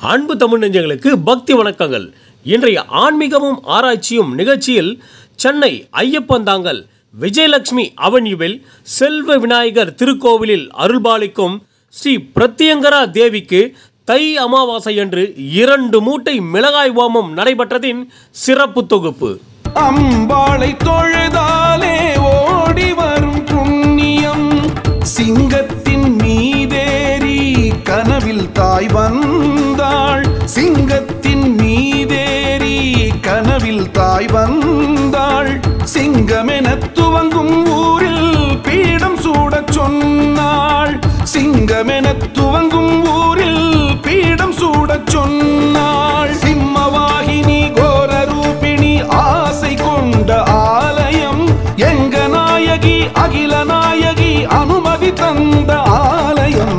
அன்பு தமிழ் நெஞ்சங்களுக்கு பக்தி வணக்கங்கள். இன்றைய ஆன்மீகமும் ஆராய்ச்சியும் நிகழ்ச்சியில் சென்னை ஐயப்பந்தாங்கல் விஜயலட்சுமி அவென்யூவில் செல்வ விநாயகர் திருக்கோவிலில் அருள்பாலிக்கும் ஸ்ரீ பிரத்யங்கரா தேவிக்கு தை அமாவாசையன்று 2 மூட்டை மிளகாய் ஹோமம் நடைபெற்றதின் சிறப்பு தொகுப்பு. அம்பாளை தொழுதாலே ஓடி வரும் புண்ணியம், சிங்கத்தின் மீதேறி கனவில் தாய் வந்தாள். சிங்கத்தின் மீதேறி கனவில் தாய் வந்தாள். சிங்கமென துவங்கும் ஊரில் பீடம் சூடச் சொன்னாள். சிங்கமென துவங்கும் ஊரில் பீடம் சூடச் சொன்னாள். சிம்மவாகினி கோர ரூபிணி ஆசை கொண்ட ஆலயம், எங்க நாயகி அகில நாயகி அனுமதி தந்த ஆலயம்.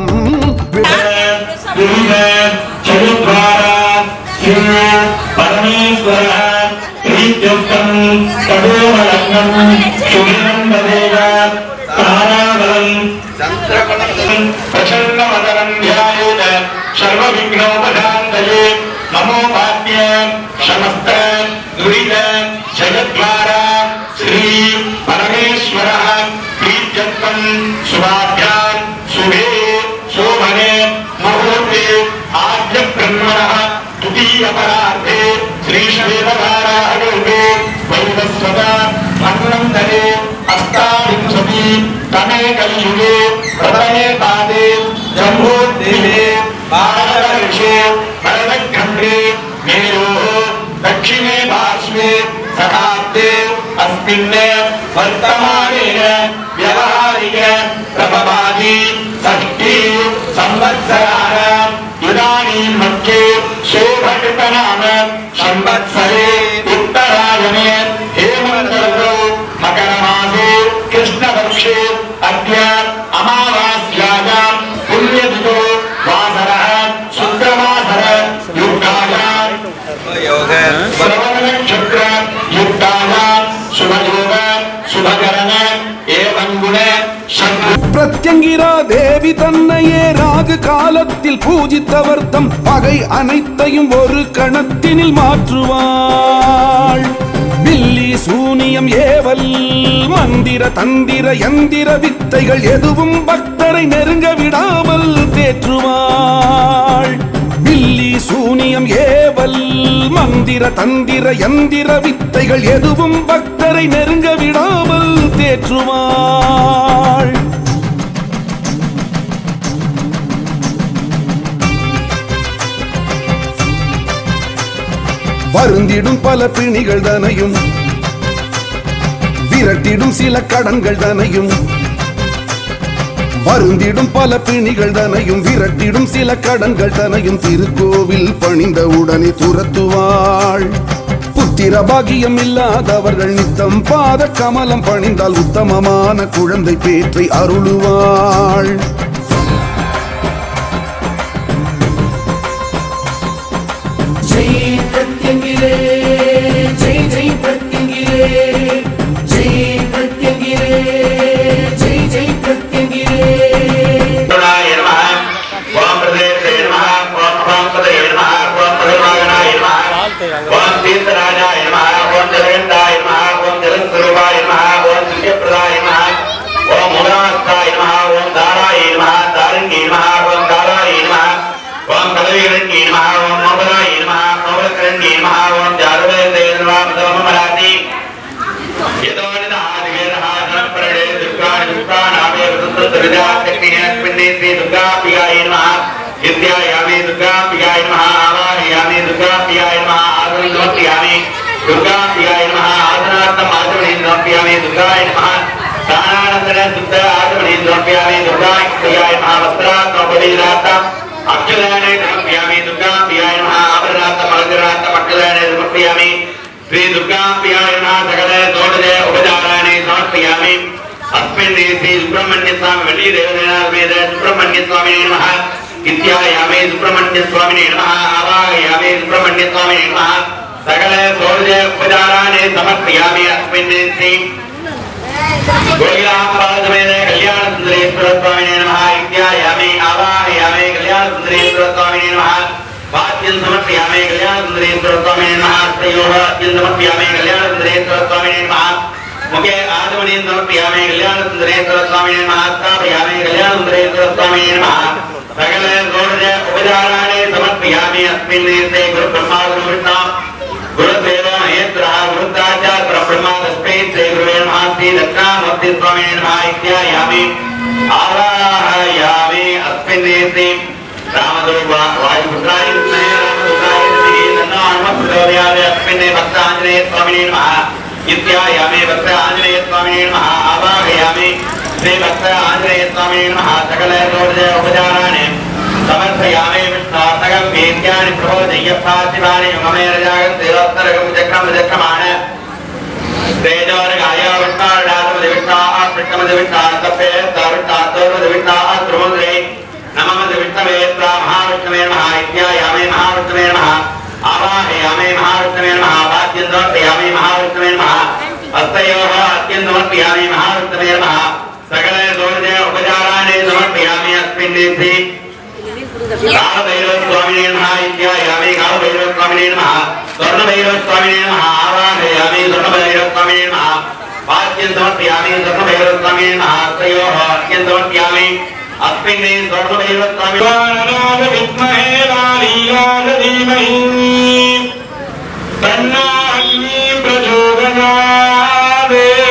नमो भाग्य समस्त दुरित जगद्वारा श्री परमेश्वर प्रीत्यर्थम शुभाभ्यां शुभे शोभने मुहूर्ते आद्य ब्रह्मणः द्वितीय परार्थे श्री श्वेतधारारूपे वैवस्वता मन्वन्तरे अष्टाविंशति तमे कलियुगे प्रथमे पादे जम्बोद्दीपे भारतवर्षे भरतखण्डे मेरोः दक्षिणे पार्श्वे शताब्दे अस्मिन् वर्तमानेन व्यवहारिक प्रभवादि षष्ठी संवत्सराणाम् इदानीं मध्ये शोभकृतनाम संवत्सरे उत्तरायणे हेमन्त ऋतौ मकरमासे कृष्णपक्षे अद्य अमावास्यायां पुण्यतिथौ वासरः शुक्रवासर युक्तायां श्रवण नक्षत्र युक्तायां शुभयोग शुभकरण एवं गुण பிரத்யங்கிரா தேவி தன்னையே ராகு காலத்தில் பூஜித்தவர் தம் பகை அனைத்தையும் ஒரு கணத்தினில் மாற்றுவாள். பில்லி சூனியம் ஏவல் மந்திர தந்திர யந்திர வித்தைகள் எதுவும் பக்தரை நெருங்க விடாமல் தேற்றுவாள். பில்லி சூனியம் ஏவல் மந்திர தந்திர யந்திர வித்தைகள் எதுவும் பக்தரை நெருங்க விடாமல் தேற்றுவாள். வருந்திடும் பல பிணிகள் தனையும் விரட்டிடும் சில கடன்கள் தனையும். வருந்திடும் பல பிணிகள் தனையும் விரட்டிடும் சில கடன்கள் தனையும் திருக்கோவில் பணிந்த உடனே துரத்துவாள். புத்திர பாகியம் இல்லாதவர்கள் நித்தம் பாத கமலம் பணிந்தால் உத்தமமான குழந்தை பேற்றை அருளுவாள். ஜெய் பிரத்யங்கிரே ஜெய் ஜெய் பிரத்யங்கிரே ஜெய் பிரத்யங்கிரே ஜெய் ஜெய் பிரத்யங்கிரே. துணாய நமः ஓம் பிரதேசே நமः ஓம் பதயே நமः ஓம் பரமாகனாய நமः ஓம் தீர்த்தராஜாய நமः ஓம் ஜலகண்டாய நமः ஓம் ஜலஸ்வரூபாய நமः ஓம் திவ்யப்பிரதாய நமः ஓம் மூலாஸ்தாய நமः ஓம் தாராய நமः தாரிண்யே நமः ஓம் தாராய நமः ஓம் கதவிகரண்யே நமः ஓம் நோபராய நமः நோபரகரண்யே நமः ஓம் ஜாதவேந்தே நமः மதமமராதி யதோனித ஆதிவேதः ஜனப்ரடே துர்காணி துர்காணாமே விருத்தத்ரிஜாத்ரிக்னியஸ்மின்னே ஸ்ரீ துர்காம்பிகாய நமः வித்யாயாமே துர்காம்பிகாய நமः ஆவாஹயாமே துர்காம்பிகாய நமः ஆதரணினோத்யாமே துர்காம்பிகாய நமः ஆதனார்த்தம் ஆதரணினோத்யாமே துர்காய நமः தானானந்தன சுத்த ஆதரணினோத்யாமே துர்காம்பிகாய நமः வஸ்திராத்மபதிராத்தம் அக்ஷதானே நமப்யாமே துர்காம்பிகாய நமः ஆபரணார்த்தம் அலங்கரார்த்தம் அக்ஷதானே நமப்யாமே श्री दुर्गाम्बिकाय नमः सकल षोडश उपचाराणि समर्पयामि. अस्मिन् श्री सुब्रह्मण्य स्वामी वल्ली देवसेनासमेत सुब्रह्मण्य स्वामिने नमः इत्यायामे सुब्रह्मण्य स्वामिने नमः आवाहयामे सुब्रह्मण्य स्वामिने नमः सकल षोडश उपचाराणि समर्पयामि. अस्मिन् श्री गोविलाम्बासमेत कल्याण सुंदरेश्वर स्वामिने नमः इत्यायामे आवाहयामे कल्याण सुंदरेश्वर स्वामिने नमः वाद्यं समर्पयामि कल्याणसुन्दरेश्वर स्वामिने नमः तयोः वाद्यं समर्पयामि कल्याणसुन्दरेश्वर स्वामिने नमः मुखे आदमनीं समर्पयामि कल्याणसुन्दरेश्वर स्वामिने नमः स्थापयामि कल्याणसुन्दरेश्वर स्वामिने नमः सकल षोडश उपचाराणि समर्पयामि अस्मिन् नेत्रे गुरुब्रह्मा गुरुविष्णु गुरुदेवो महेश्वरः गुरुताचार्य परब्रह्मा तस्मै श्री गुरुवे नमः श्री दक्षिणामूर्ति स्वामिने नमः इत्यायामि आवाहयामि अस्मिन् नेत्रे रामदूता वायुपुत्राय विद्महे रामदूताय धीमहि तन्नो हनुमत् प्रचोदयात् अस्मिन् भक्त आञ्जनेय स्वामिने नमः इत्यायामि भक्त आञ्जनेय स्वामिने नमः आवाहयामि श्री भक्त आञ्जनेय स्वामिने नमः सकल षोडश उपचाराणि समर्पयामि विष्णात्मकं वेद्यानि प्रबोधय्यपार्थिवानि ममेरजागन्तेरोत्तरकं चक्रमचक्रमाण तेजोर्गाय विष्णार्डातमदिविष्णा पृष्ठमदिविष्णा तपे ताविष्णातोर्मदिविष्णा त्रिमुद्रे नमः विष्णवे महाविष्णवे नमः इत्यायामि महाविष्णवे नमः आवाहयामि महाविष्णवे नमः वाद्यं समर्पयामि महाविष्णवे नमः हस्तयोः अर्घ्यं समर्पयामि महाविष्णवे नमः सकल षोडश उपचाराणि समर्पयामि अस्मिन् नेत्रे कालभैरव स्वामिने नमः इत्यायामि कालभैरव स्वामिने नमः स्वर्णभैरव स्वामिने नमः आवाहयामि स्वर्णभैरव स्वामिने नमः वाद्यं समर्पयामि स्वर्णभैरव स्वामिने नमः हस्तयोः अर्घ्यं समर्पयामि अस्मिन् स्वर्णभैरव स्वामिने विद्महे लालीलाय धीमहि तन्नो अग्निः प्रचोदयात्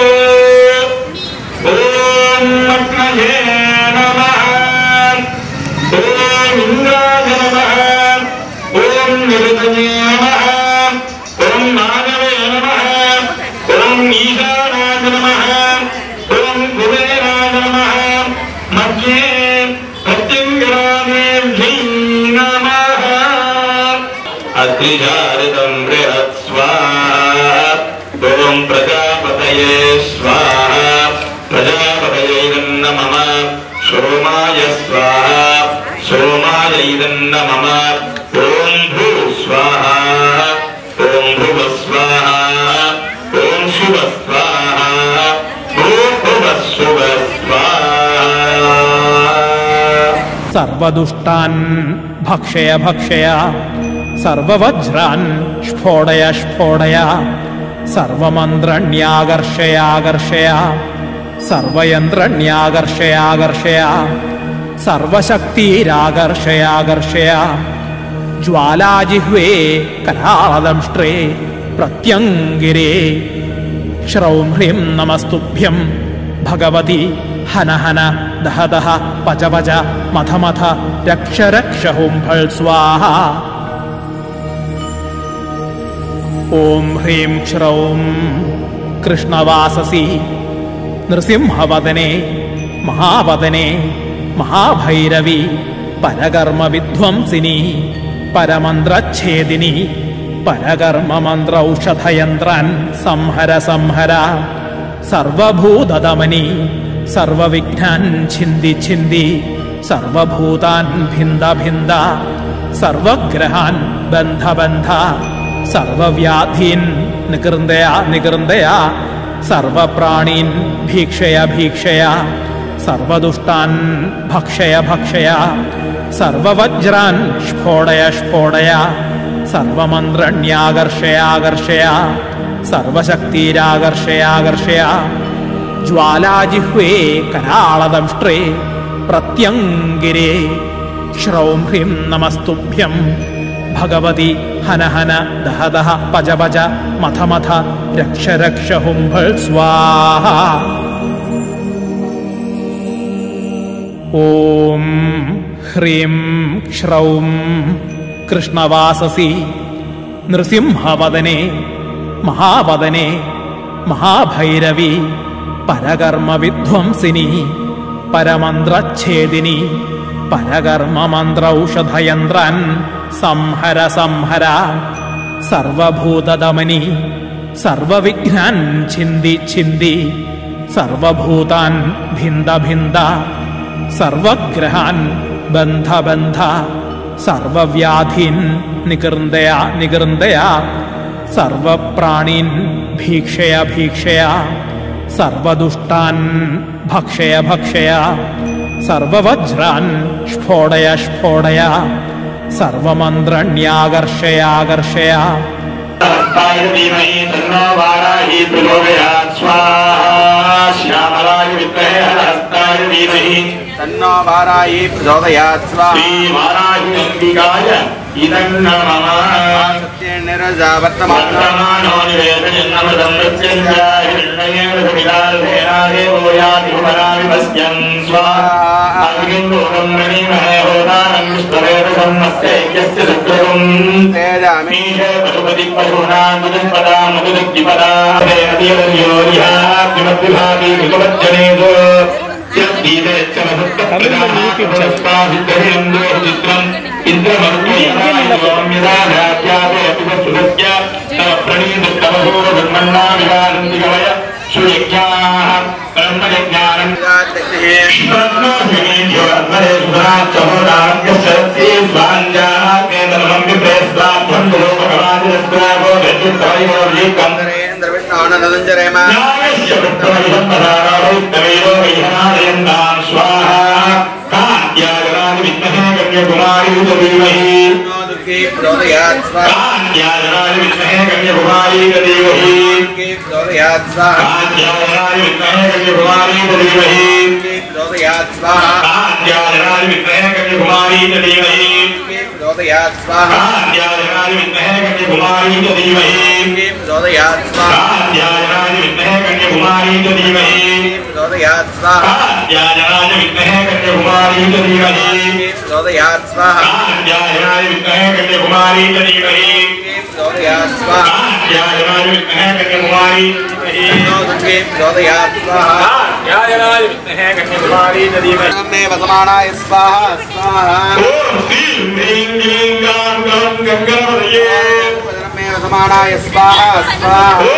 ॐ अग्नये नमः ॐ इन्द्राय नमः ॐ निरुतये नमः ॐ मानवे नमः ॐ ईशानाय नमः ॐ कुबेराय नमः मध्ये प्रत्यङ्गरादेव्यै नमः अग्निजारितं बृहत् स्वाहा ॐ प्रजापतये स्वाहा प्रजापतये नमः सोमाय स्वाहा सोमायै नमः ॐ भू स्वाहा ॐ भुव स्वाहा ॐ शुभ स्वाहा ॐ भुव शुभ स्वाहा सर्वदुष्टान् भक्षय भक्षय सर्ववज्रान् स्फोडय स्फोडय सर्वमन्त्रण्याकर्षयाकर्षय सर्वयन्त्रण्याकर्षयाकर्षय सर्वशक्तिराकर्षयाकर्षय ज्वालाजिह्वे करालदंष्ट्रे प्रत्यङ्गिरे श्रौं ह्रीं नमस्तुभ्यं भगवति हन हन दह दह पच पच मथ मथ रक्ष रक्ष हुंफल् स्वाहा ॐ ह्रीं श्रौं कृष्णवाससि नृसिंहवदने महावदने महाभैरवी परकर्म विध्वंसिनी परमन्त्रच्छेदिनी परकर्म मंत्र औषधयन्त्रान् संहर संहर सर्वभूतदमनी सर्वविघ्नान् छिन्दि छिन्दि सर्वभूतान् भिन्द भिन्द सर्वग्रहान् बन्ध बन्ध सर्वव्याधीन् निकृन्दय निकृन्दय सर्वप्राणीन् भीक्षय भीक्षय सर्वदुष्टान् भक्षय भक्षय सर्ववज्रान् स्फोडय स्फोडय सर्वमन्त्रण्याकर्षयाकर्षय सर्वशक्तिराकर्षयाकर्षय ज्वालाजिह्वे करालदंष्ट्रे प्रत्यङ्गिरे श्रौं ह्रीं नमस्तुभ्यं भगवति हन हन दह दह पच पच मथ मथ रक्ष रक्ष हुंफल् स्वाहा ॐ ह्रीं श्रौं कृष्णवाससि नृसिंहवदने महावदने महाभैरवी परकर्म विध्वंसिनी परमन्त्रच्छेदिनी परकर्म मंत्र औषधयन्त्रान् संहर संहर सर्वभूतदमनी सर्वविघ्नान् छिन्दि छिन्दि सर्वभूतान् भिन्द भिन्द सर्वग्रहान् बन्ध बन्ध सर्वव्याधीन् निकृन्दय निकृन्दय सर्वप्राणीन् भीक्षय भीक्षय सर्वदुष्टान् भक्षय भक्षय सर्ववज्रान् स्फोडय स्फोडय सर्वमन्त्रण्याकर्षयाकर्षय हस्ताय धीमहि तन्नो वाराही प्रचोदयात् स्वाहा श्यामलाय विद्महे हस्ताय धीमहि तन्नो वाराही प्रचोदयात् स्वाहा श्री वाराही अंबिकाय इदं नमः सत्यनिरजा वर्तमानो निवेदयन्नमृतं मृत्युञ्जय हिरण्येन समिदार्थेनादेवो याति उपराविभस्यन् स्वाहा अग्निगोरं मणिमहे होतारं विष्णवेद सम्मस्ते यस्य सत्यं तेजामि पशुपति पशूनां मुदपदा मुदक्तिपदा नदीयोरिहा किमद्विभाति भगवज्जनेषु वसमानाय स्वाहा स्वाहा वसमानाय स्वाहा स्वाहा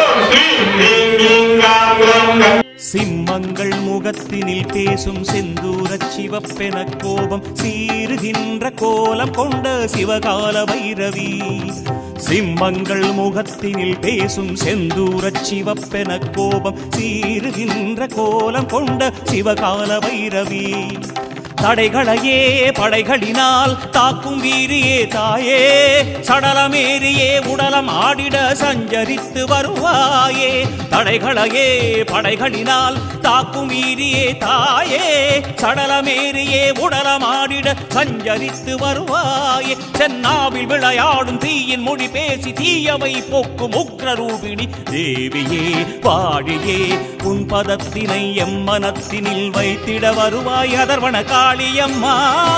சிம்மங்கள் முகத்தினில் பேசும் செந்தூரச் சிவப்பென கோபம் சீறுகின்ற கோலம் கொண்ட சிவகால பைரவி. சிம்மங்கள் முகத்தினில் பேசும் செந்தூரச் சிவப்பென கோபம் சீறுகின்ற கோலம் கொண்ட சிவகால பைரவி. தடைகளையே படைகளினால் தாக்கும் வீரியே தாயே, சடலமேறியே உடலம் ஆடிட சஞ்சரித்து வருவாயே. தடைகளையே படைகளினால் தாக்கும் வீரியே தாயே, சடலமேறியே உடலம் ஆடிட சஞ்சரித்து வருவாயே. சென்னாவில் விளையாடும் தீயின் மொழி பேசி தீயவை போக்கும் உக்ரரூபிணி தேவியே வாழியே. உன் பதத்தினை எம் மனத்தினில் வைத்திட வருவாய் அதர்வன காளியம்மா.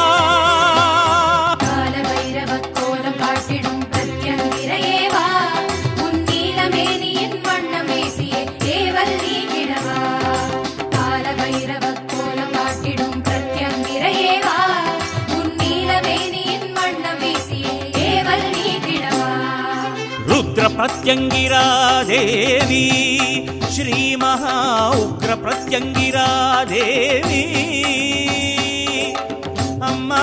கால பைரவ கோலம் காட்டிடும் பிரத்யங்கிரையே வா, உன் நீலமேனியின் வண்ணம் வீசியே ஏவல் நீக்கிடவா. கால பைரவ கோலம் காட்டிடும் பிரத்யங்கிரையே வா, உன் நீலமேனியின் வண்ணம் வீசியே ஏவல் நீக்கிடவா. ருத்ர பிரத்யங்கிரா தேவி ஸ்ரீ மகா உக்ர பிரத்யங்கிரா தேவி அம்மா.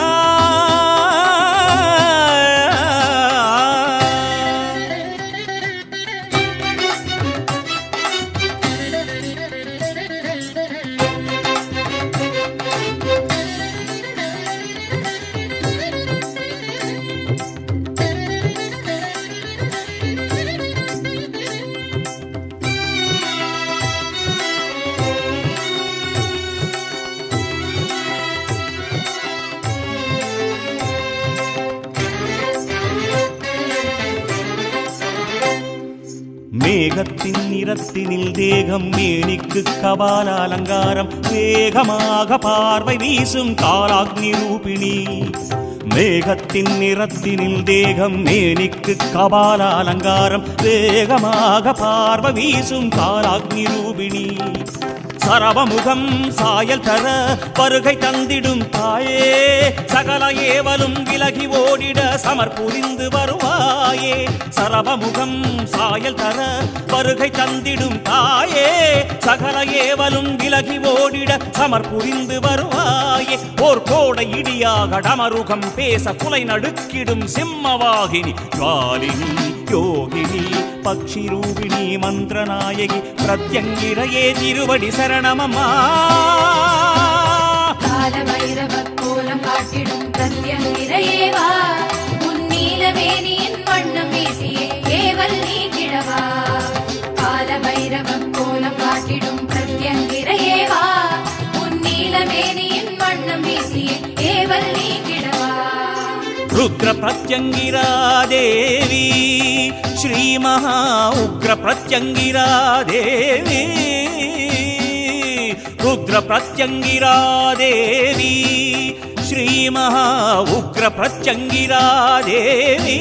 மேகத்தின் நிறத்தினில் தேகம் மேனிக்கு கபால அலங்காரம் வேகமாக பார்வை வீசும் காலாக்னி ரூபிணி. மேகத்தின் நிறத்தினில் தேகம் மேனிக்கு கபால அலங்காரம் வேகமாக பார்வை வீசும் காலாக்னி ரூபிணி. சரவமுகம் சாயல் தர வருகை தந்திடும் தாயே, சகல ஏவலும் விலகி ஓடிட சமர்புரிந்து வருவாயே. சரவமுகம் சாயல் தர வருகை தந்திடும் தாயே, சகல ஏவலும் விலகி ஓடிட சமர்புரிந்து வருவாயே. ஓர் கோடை இடியாக டமருகம் பேச குலை நடுக்கிடும் சிம்மவாகினி ஜுவாலினி யோகினி பக்ஷி ரூபிணி மந்திரநாயகி பிரத்யங்கிரையே திருவடி சரணமம்மா. கால பைரவ கோலம் காட்டிடும் பிரத்யங்கிரையே வா, ருத்ர பிரத்யங்கிரா தேவி ஸ்ரீ மகா உக்ர பிரத்யங்கிரா தேவி ருத்ர பிரத்யங்கிரா தேவி ஸ்ரீ மகா உக்ர பிரத்யங்கிரா தேவி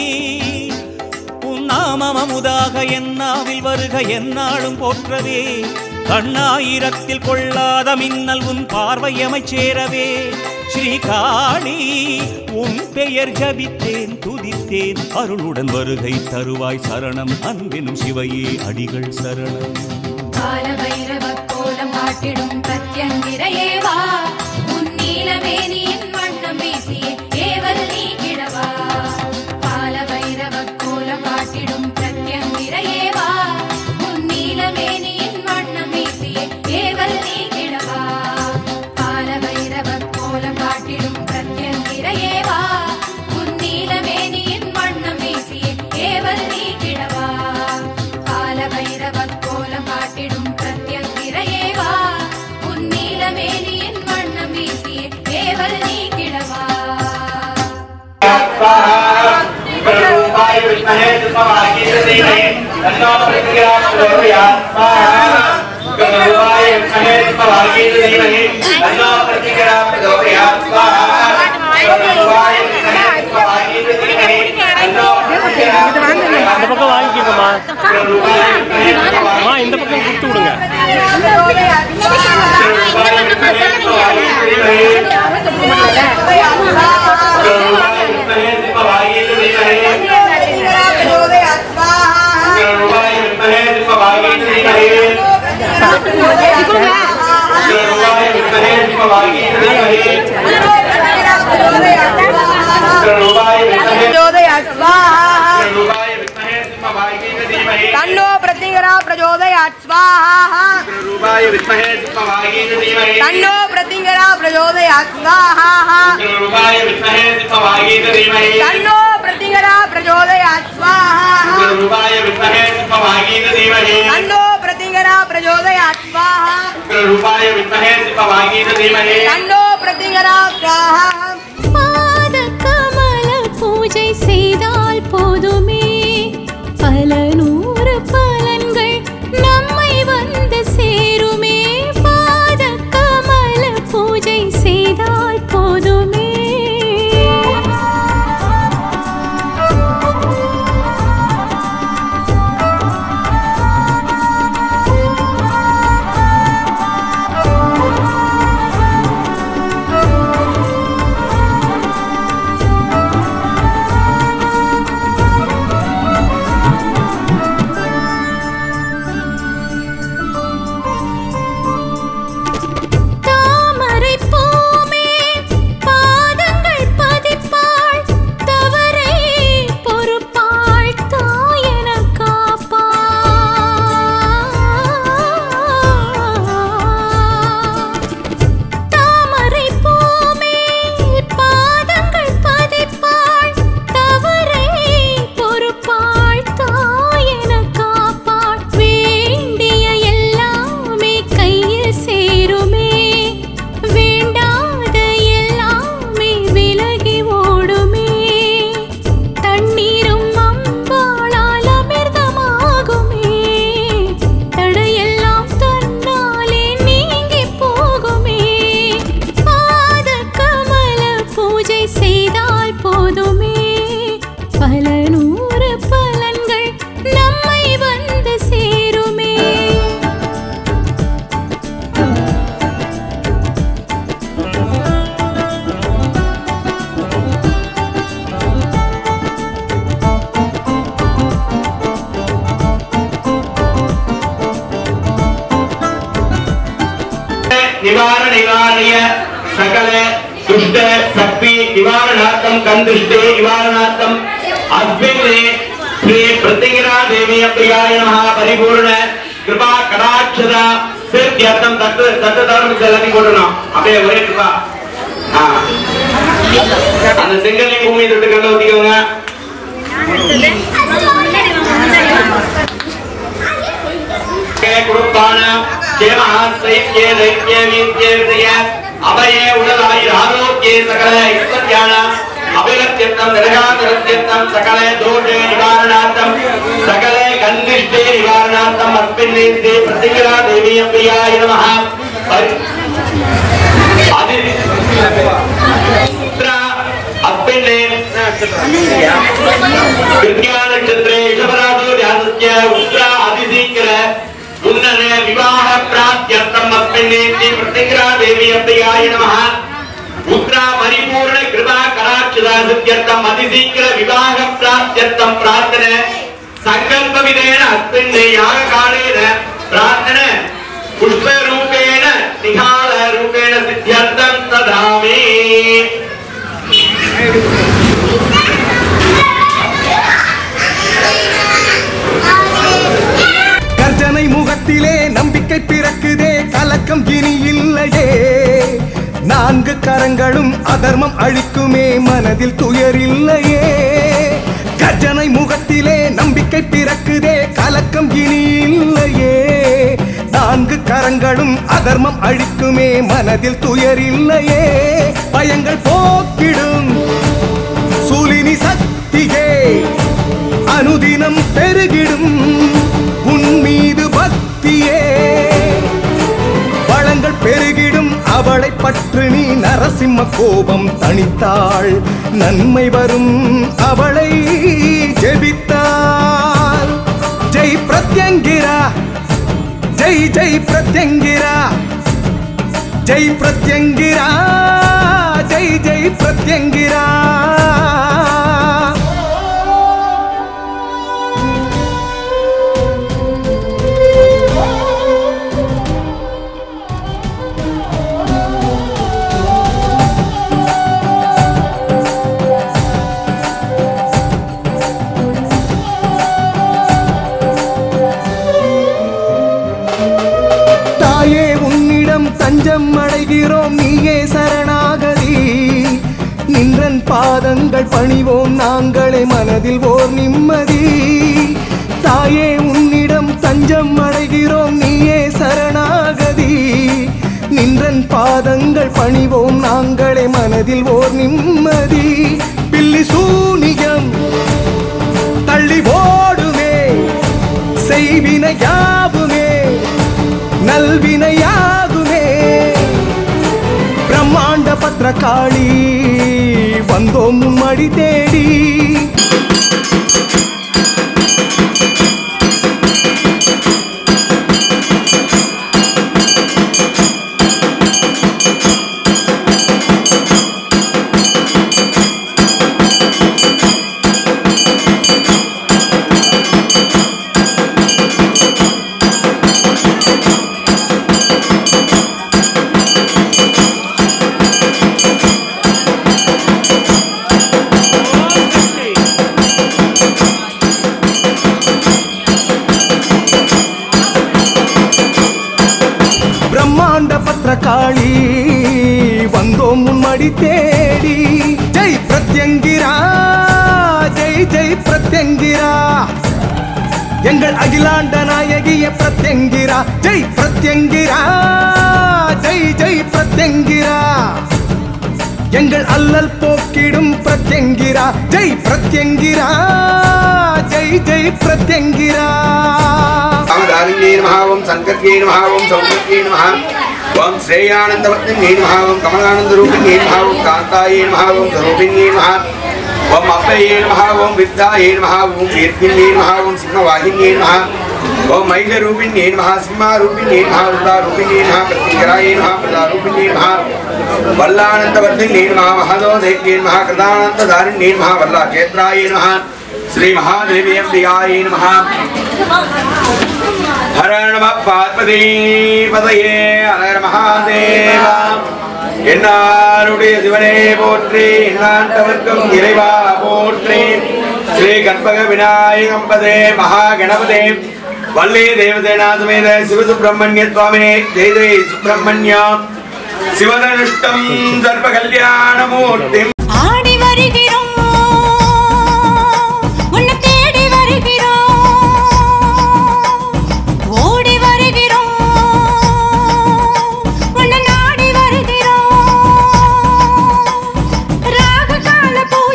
நாமமுதாக என்னாவில் வருக என்னாலும் போற்றவே கண்ணாயிரத்தில் கொள்ளாத மின்னல் உன் பார்வையமை சேரவே ஸ்ரீகாளி உன் பெயர் ஜபித்தேன் துதித்தேன் அருளுடன் வருகை தருவாய் சரணம் அன்பினும் சிவையே அடிகள் சரணம் காலபைரவ கோலம் காட்டிடும் பிரத்யங்கிரையே வா உன் நீலமேனியின் வண்ணம் வீசியே ஏவல் நீக்கிடவா காலபைரவ கோலம் காட்டிடும் பிரத்யங்கிரையே வா உன் நீலமேனியின் வண்ணம் வீசியே ஏவல் நீக்கிடவா காலபைரவ கோலம் காட்டிடும் பிரத்யங்கிரையே வா உன் நீலமேனியின் வண்ணம் வீசியே ஏவல் நீக்கிடவா காலபைரவ கோலம் காட்டிடும் பிரத்யங்கிரையே வா உன் நீலமேனியின் வண்ணம் வீசியே ஏவல் நீக்கிடவா அந்த பக்கம் வாங்கிக்கோங்கம்மா. இந்த பக்கம் கொடுத்து விடுங்க. तन्नो प्रतिग्रह प्रचोदयात् स्वाहा तन्नो प्रतिग्रह प्रचोदयात् स्वाहा तन्नो प्रतिग्रह प्रचोदयात् स्वाहा तन्नो प्रतिग्रह प्रचोदयात् स्वाहा तन्नो प्रतिग्रह स्वाहा பாத கமல பூஜை செய்தால் போதுமே பல நூறு பலன்கள் நம்மை வந்து சேருமே பாத கமல பூஜை செய்தால் போதுமே निवारणीय सकल दुष्ट शक्ति निवारणार्थम कंदुष्टे निवारणार्थम अस्मिन् श्री प्रतिगिरा देवी प्रियाय नमः परिपूर्ण कृपा कटाक्षदा सिद्ध्यर्थम तत्तधर्म चलति कोडना अबे ஒரே कृपा அந்த செங்கல்லை பூமி தொட்டு கண்ண ஊத்திக்கோங்க குருப்பான கேமஹாஸ்தைத்ய தைத்ய வீத்ய வித்ய அபயே உடலாய் ஆரோக்கிய சகல ஐஸ்வர்யான अभिरत्यर्थम निर्गातरत्यर्थम सकले दोषे निवारणार्थम सकले कन्निष्ठे निवारणार्थम अस्मिन्नेते प्रतिग्रह देवी प्रियाय नमः अस्मिन्ने कृत्या नक्षत्रे ऋषभराशो जातस्य उत्तरा अतिशीघ्र उन्नते विवाह प्राप्त्यर्थम अस्मिन्नेते प्रतिग्रह देवी प्रियाय नमः उत्तरा परिपूर्ण कृपा कटाक्षदासित्यर्थम अतिशीघ्र विवाह प्राप्त्यर्थम प्रार्थना संकल्प विधेन अस्मिन् याग कालेन प्रार्थना पुष्प रूपेण निहाल रूपेण सिद्ध्यर्थम तदामि கர்ஜனை முகத்திலே நம்பிக்கை பிறக்குதே கலக்கம் இனி இல்லையே நான்கு கரங்களும் அதர்மம் அழிக்குமே மனதில் துயர் இல்லையே கர்ஜனை முகத்திலே நம்பிக்கை பிறக்குதே கலக்கம் இனி இல்லையே நான்கு கரங்களும் அதர்மம் அழிக்குமே மனதில் துயர் இல்லையே பயங்கள் போக்கிடும் சூலினி சக்தியே அனுதினம் பெருகிடும் உன் மீது பக்தியே வளங்கள் பெருகிடும் அவளை பற்று நீ நரசிம்ம கோபம் தணித்தாள் நன்மை வரும் அவளை ஜெபித்தாள் ஜெய் பிரத்யங்கிரா ஜெய் ஜெய் பிரத்யங்கிரா ஜெய் பிரத்யங்கிரா ஜெய் ஜெய் பிரத்யங்கிரா தஞ்சம் அடைகிறோம் நீயே சரணாகதி நின்றன் பாதங்கள் பணிவோம் நாங்களே மனதில் ஓர் நிம்மதி தாயே உன்னிடம் தஞ்சம் அடைகிறோம் நீயே சரணாகதி நின்றன் பாதங்கள் பணிவோம் நாங்களே மனதில் ஓர் நிம்மதி பில்லி சூனியம் தள்ளி ஓடுமே செய்வினையாவுமே நல்வினையாகுமே பிரம்மாண்ட பத்ரகாளி வந்தோம் மும்மடி தேடி பத்ரகாளி வந்தோம் மும்மடி தேடி ஜெய் பிரத்யங்கிரா ஜெய் ஜெய் பிரத்யங்கிரா எங்கள் அகிலாண்ட நாயகிய பிரத்யங்கிரா ஜெய் பிரத்யங்கிரா ஜெய் ஜெய் பிரத்யங்கிரா எங்கள் அல்லல் போக்கிடும் பிரத்யங்கிரா ஜெய் பிரத்யங்கிரா ஜெய் ஜெய் பிரத்யங்கிரா कामदारिण्ये नमः ओम संकर्षे नमः ओम सौम्ये नमः ओम श्रेयानंदवत्ने नमः ओम कमलानंदरूपिणे नमः ओम कांताये नमः ओम स्वरूपिणे नमः ओम अप्पये नमः ओम विद्याये नमः ओम वीरपिण्ये नमः ओम सिंहवाहिन्ये नमः ओम महिषरूपिणे नमः सिंहारूपिणे नमः रुद्रारूपिणे नमः प्रतिकराये नमः प्रदारूपिणे नमः वल्लानंदवर्धिने नमः महदोदये नमः कृतानंदधारिणे नमः वल्लाक्षेत्राये नमः श्री महादेवी अंबिकाय नमः हर नमः पार्वती पतये हर महादेव एन्नारुடைய சிவனே போற்றி என்னாண்டவர்க்கும் இறைவா போற்றி ஸ்ரீ கற்பக விநாயகம் பதே மகா கணபதே வள்ளி தேவதேனா சமேத சிவசுப்ரமணிய சுவாமினே ஜெய ஜெய சுப்ரமணியா சிவதனுஷ்டம் சர்வ கல்யாண மூர்த்தி ஆடி வருகிறோம் உன்னை தேடி வருகிறோம் ஓடி வருகிறோம் உன்னை நாடி வருகிறோம் ராக கால பூஜை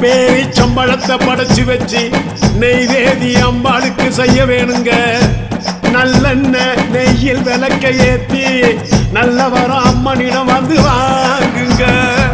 பேரி சம்பளத்தை படைச்சு வச்சு நெய்வேதி அம்பாளுக்கு செய்ய வேணுங்க. நல்லெண்ணெய் நெய்யில் விளக்க ஏத்தி நல்லவர அம்மனிடம் வந்து வாங்குங்க.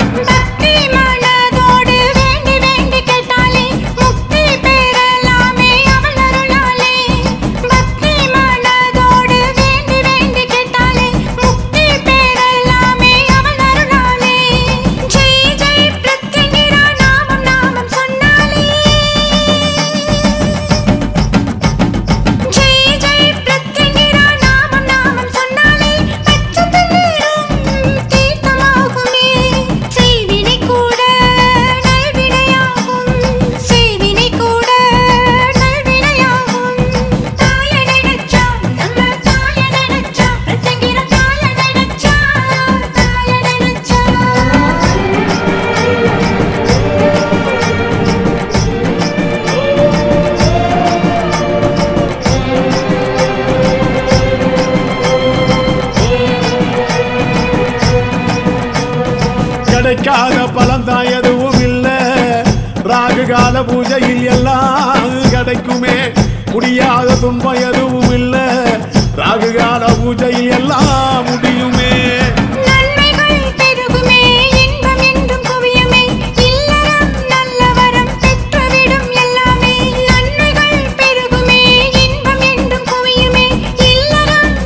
கிடைக்காத பலன்தான் எதுவும் இல்ல. ராகு கால பூஜையில் எல்லாம் கிடைக்குமே. முடியாத துன்பம் எதுவும் இல்ல. ராகு கால பூஜையில் எல்லாம் முடியுமே.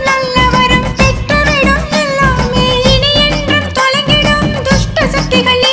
சக்திகள்